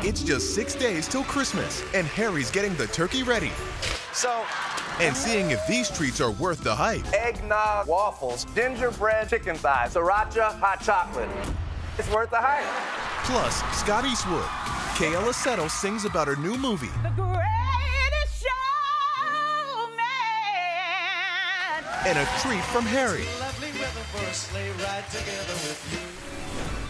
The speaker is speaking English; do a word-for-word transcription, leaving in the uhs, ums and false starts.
It's just six days till Christmas, and Harry's getting the turkey ready. So, and seeing if these treats are worth the hype. Eggnog, waffles, gingerbread chicken thighs, Sriracha, hot chocolate. It's worth the hype. Plus, Scott Eastwood. KEALA sings about her new movie. The greatest showman. And a treat from Harry. Lovely weather for a sleigh ride together with you.